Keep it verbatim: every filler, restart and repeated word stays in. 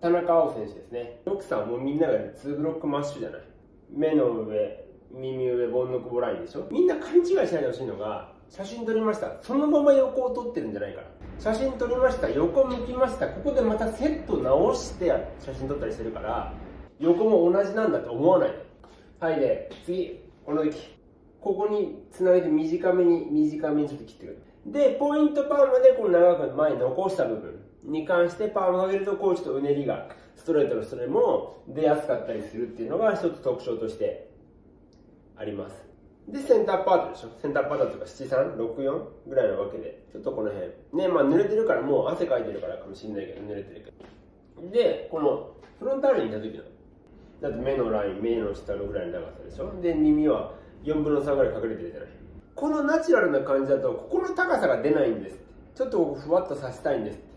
田中碧選手ですね。奥さんもみんながツーブロックマッシュじゃない。目の上、耳上、ボンの久保ラインでしょ。みんな勘違いしないでほしいのが、写真撮りました。そのまま横を撮ってるんじゃないから。写真撮りました。横向きました。ここでまたセット直して写真撮ったりしてるから、横も同じなんだと思わないで。はい、で、次、この時。ここにつなげて短めに、短めにちょっと切ってくる。で、ポイントパーマでこの長く前に残した部分に関してパーマをかけると、こうちょっとうねりが、ストレートのストレも出やすかったりするっていうのが一つ特徴としてあります。で、センターパートでしょ。センターパートとかななさん、ろくよんぐらいのわけで、ちょっとこの辺。ね、まあ濡れてるからもう汗かいてるからかもしれないけど、濡れてるけど。で、このフロンターレにいた時の、だって目のライン、目の下のぐらいの長さでしょ。で、耳はよんぶんのさんぐらい隠れてるじゃない。このナチュラルな感じだと、ここの高さが出ないんです。ちょっとふわっとさせたいんです。